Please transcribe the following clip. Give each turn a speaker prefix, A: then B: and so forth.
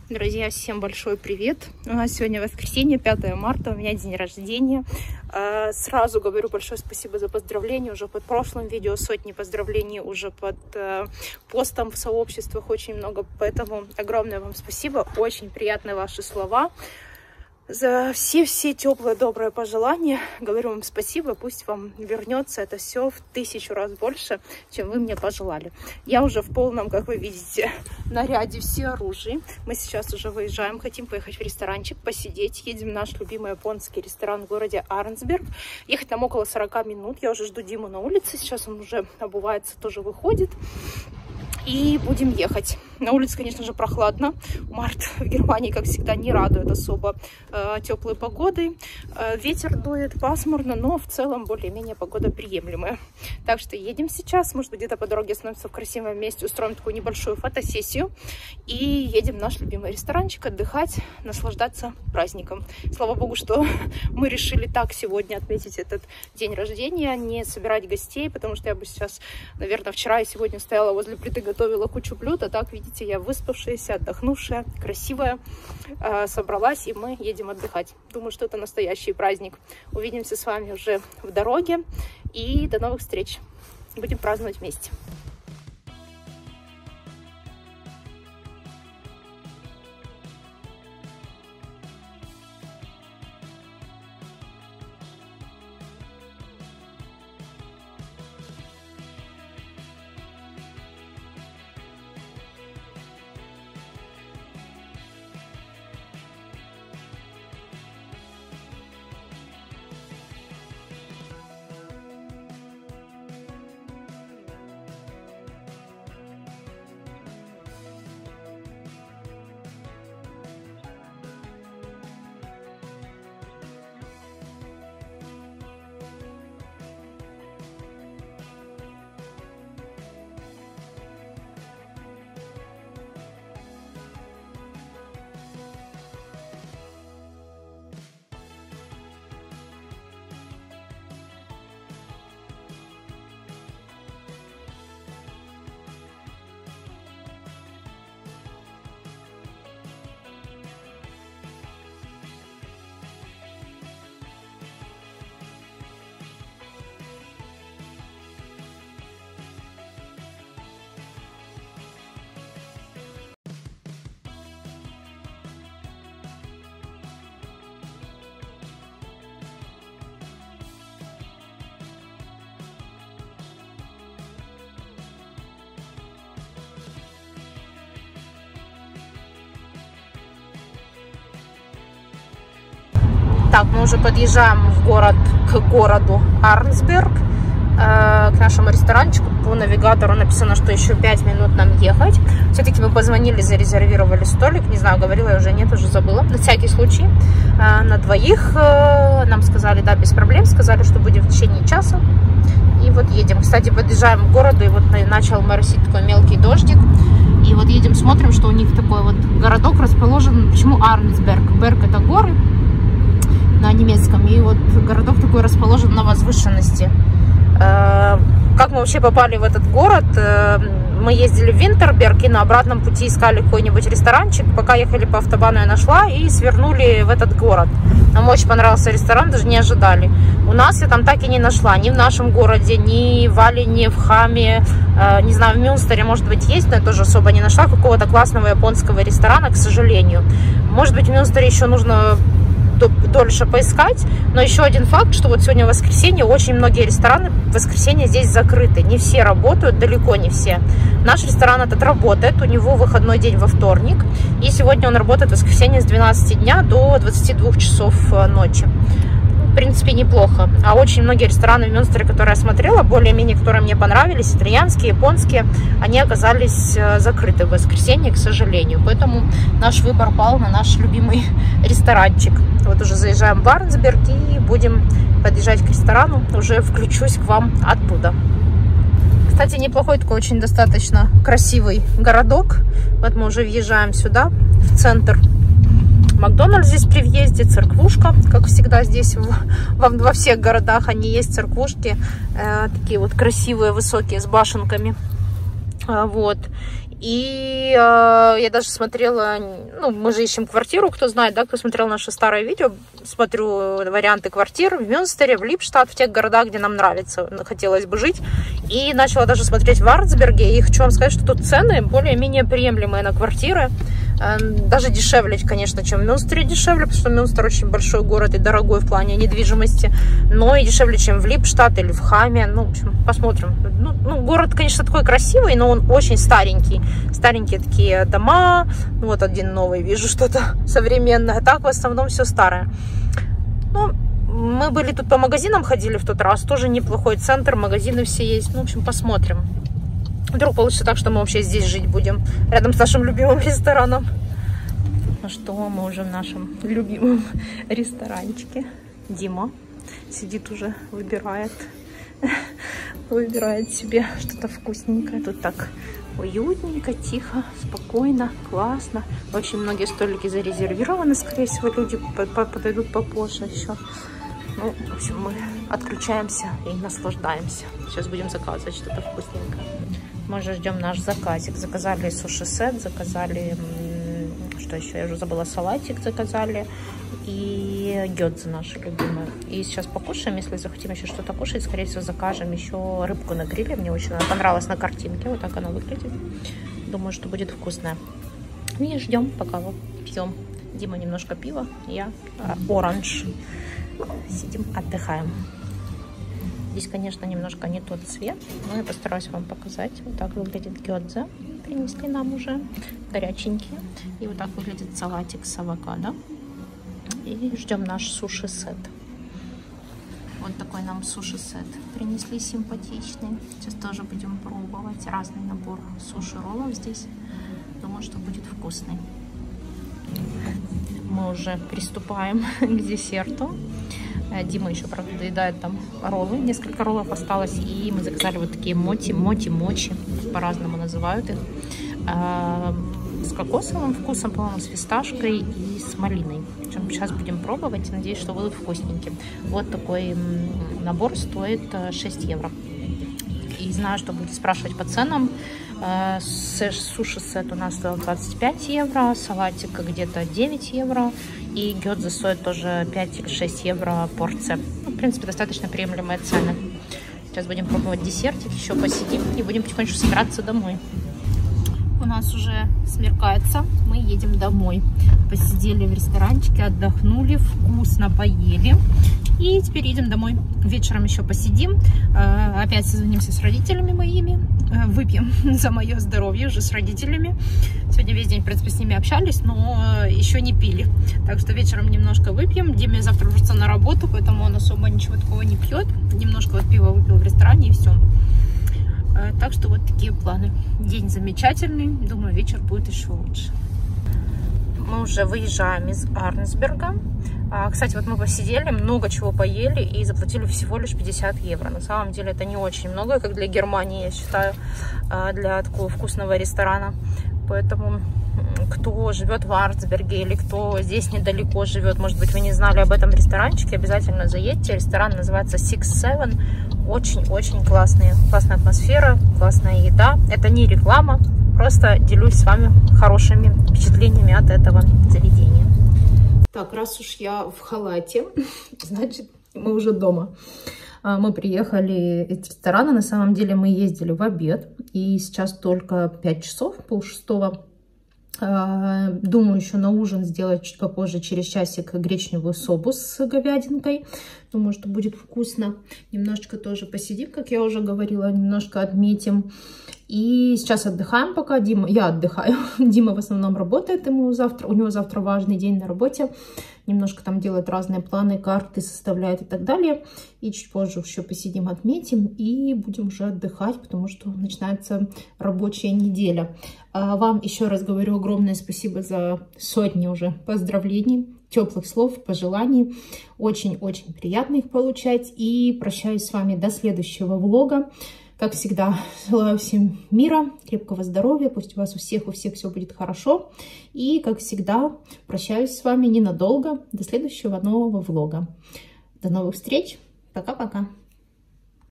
A: Друзья, всем большой привет! У нас сегодня воскресенье, 5 марта, у меня день рождения. Сразу говорю большое спасибо за поздравления. Уже под прошлым видео сотни поздравлений, уже под постом в сообществах очень много. Поэтому огромное вам спасибо. Очень приятные ваши слова. За все теплые, добрые пожелания. Говорю вам спасибо. Пусть вам вернется это все в 1000 раз больше, чем вы мне пожелали. Я уже в полном, как вы видите, наряде всеоружии. Мы сейчас уже выезжаем. Хотим поехать в ресторанчик, посидеть. Едем в наш любимый японский ресторан в городе Арнсберг. Ехать там около 40 минут. Я уже жду Диму на улице. Сейчас он уже обувается, тоже выходит. И будем ехать. На улице, конечно же, прохладно. Март в Германии, как всегда, не радует особо теплой погодой. Ветер дует, пасмурно, но в целом более-менее погода приемлемая. Так что едем сейчас. Может быть, где-то по дороге остановимся в красивом месте, устроим такую небольшую фотосессию. И едем в наш любимый ресторанчик отдыхать, наслаждаться праздником. Слава богу, что мы решили так сегодня отметить этот день рождения, не собирать гостей, потому что я бы сейчас, наверное, вчера и сегодня стояла возле плиты, готовила кучу блюд, а так, видите, я выспавшаяся, отдохнувшая, красивая, собралась, и мы едем отдыхать. Думаю, что это настоящий праздник. Увидимся с вами уже в дороге, и до новых встреч. Будем праздновать вместе. Так, мы уже подъезжаем к городу Арнсберг, к нашему ресторанчику. По навигатору написано, что еще 5 минут нам ехать. Все-таки мы позвонили, зарезервировали столик. Не знаю, говорила я уже, нет, уже забыла. На всякий случай, на двоих. Нам сказали, да, без проблем. Сказали, что будем в течение часа. И вот едем. Кстати, подъезжаем к городу, и вот начал моросить такой мелкий дождик. И вот едем, смотрим, что у них такой вот городок расположен. Почему Арнсберг? Берг — это горы на немецком, и вот городок такой расположен на возвышенности. Как мы вообще попали в этот город? Мы ездили в Винтерберг и на обратном пути искали какой-нибудь ресторанчик. Пока ехали по автобану, я нашла, и свернули в этот город. Нам очень понравился ресторан, даже не ожидали. У нас я там так и не нашла, ни в нашем городе, ни в Валене, в Хаме, не знаю, в Мюнстере, может быть, есть, но я тоже особо не нашла какого-то классного японского ресторана, к сожалению. Может быть, в Мюнстере еще нужно дольше поискать. Но еще один факт, что вот сегодня воскресенье, очень многие рестораны в воскресенье здесь закрыты. Не все работают, далеко не все. Наш ресторан этот работает, у него выходной день во вторник. И сегодня он работает в воскресенье с 12 дня до 22 часов ночи. В принципе, неплохо. А очень многие рестораны в Мюнстере, которые я смотрела, более-менее, которые мне понравились, итальянские, японские, они оказались закрыты в воскресенье, к сожалению. Поэтому наш выбор пал на наш любимый ресторанчик. Вот уже заезжаем в Арнсберг и будем подъезжать к ресторану. Уже включусь к вам оттуда. Кстати, неплохой такой, очень достаточно красивый городок. Вот мы уже въезжаем сюда, в центр. Макдональдс здесь при въезде, церквушка, как всегда здесь во всех городах они есть, церквушки, такие вот красивые, высокие, с башенками. Вот. И я даже смотрела, ну, мы же ищем квартиру, кто знает, да, кто смотрел наше старое видео, смотрю варианты квартир в Мюнстере, в Липштадт, в тех городах, где нам нравится, хотелось бы жить. И начала даже смотреть в Арнсберге, и хочу вам сказать, что тут цены более-менее приемлемые на квартиры. Даже дешевле, конечно, чем в Мюнстере дешевле, потому что Мюнстер очень большой город и дорогой в плане недвижимости, но и дешевле, чем в Липштадт или в Хаме. Ну, в общем, посмотрим. Ну, город, конечно, такой красивый, но он очень старенький. Старенькие такие дома. Вот один новый, вижу что-то современное. Так в основном все старое. Ну, мы были тут по магазинам, ходили в тот раз. Тоже неплохой центр, магазины все есть. Ну, в общем, посмотрим. Вдруг получится так, что мы вообще здесь жить будем, рядом с нашим любимым рестораном. Ну что, мы уже в нашем любимом ресторанчике. Дима сидит уже, выбирает себе что-то вкусненькое. Тут так уютненько, тихо, спокойно, классно. Очень многие столики зарезервированы, скорее всего, люди подойдут попозже еще. Ну, в общем, мы отключаемся и наслаждаемся. Сейчас будем заказывать что-то вкусненькое. Мы уже ждем наш заказик. Заказали суши-сет, заказали, что еще, я уже забыла, салатик заказали. И гёдзе наши любимые. И сейчас покушаем, если захотим еще что-то кушать, скорее всего, закажем еще рыбку на гриле. Мне очень понравилось на картинке, вот так она выглядит. Думаю, что будет вкусная. И ждем, пока вот пьем. Дима немножко пива, я оранж. Сидим, отдыхаем. Здесь, конечно, немножко не тот цвет, но я постараюсь вам показать. Вот так выглядит гёдзе. Принесли нам уже горяченькие. И вот так выглядит салатик с авокадо. И ждем наш суши-сет. Вот такой нам суши-сет принесли симпатичный. Сейчас тоже будем пробовать. Разный набор суши-роллов здесь. Думаю, что будет вкусный. Мы уже приступаем к десерту. Дима еще, правда, доедает там роллы. Несколько роллов осталось. И мы заказали вот такие моти-мочи. По-разному называют их. С кокосовым вкусом, по-моему, с фисташкой и с малиной. Причем сейчас будем пробовать. Надеюсь, что будут вкусненькие. Вот такой набор стоит 6 евро. И знаю, что будете спрашивать по ценам. Суши-сет у нас стоил 25 евро. Салатик где-то 9 евро. И гёдзе стоит тоже 5 или 6 евро порция. Ну, в принципе, достаточно приемлемые цены. Сейчас будем пробовать десертик, еще посидим и будем потихонечку собираться домой. У нас уже смеркается, мы едем домой. Посидели в ресторанчике, отдохнули, вкусно поели. И теперь едем домой. Вечером еще посидим, опять созвонимся с родителями моими, выпьем за мое здоровье уже с родителями. Сегодня весь день, в принципе, с ними общались, но еще не пили. Так что вечером немножко выпьем. Диме завтра уже на работу, поэтому он особо ничего такого не пьет. Немножко вот пива выпил в ресторане и все. Так что вот такие планы. День замечательный. Думаю, вечер будет еще лучше. Мы уже выезжаем из Арнсберга. Кстати, вот мы посидели, много чего поели и заплатили всего лишь 50 евро. На самом деле это не очень много, как для Германии, я считаю, для такого вкусного ресторана. Поэтому кто живет в Арнсберге или кто здесь недалеко живет, может быть, вы не знали об этом ресторанчике, обязательно заедьте. Ресторан называется Six Seven. Очень-очень классная атмосфера, классная еда. Это не реклама, просто делюсь с вами хорошими впечатлениями от этого заведения. Так, раз уж я в халате, значит, мы уже дома. Мы приехали из ресторана, на самом деле мы ездили в обед, и сейчас только 5 часов, 5:30. Думаю, еще на ужин сделать чуть попозже, через часик, гречневую сопу с говядинкой. Думаю, что будет вкусно. Немножечко тоже посидим, как я уже говорила, немножко отметим. И сейчас отдыхаем пока. Я отдыхаю. Дима в основном работает, у него завтра важный день на работе. Немножко там делает разные планы, карты составляет и так далее. И чуть позже еще посидим, отметим и будем уже отдыхать, потому что начинается рабочая неделя. Вам еще раз говорю огромное спасибо за сотни уже поздравлений, теплых слов, пожеланий. Очень-очень приятно их получать. И прощаюсь с вами до следующего влога. Как всегда, желаю всем мира, крепкого здоровья. Пусть у вас у всех все будет хорошо. И, как всегда, прощаюсь с вами ненадолго. До следующего нового влога. До новых встреч. Пока-пока.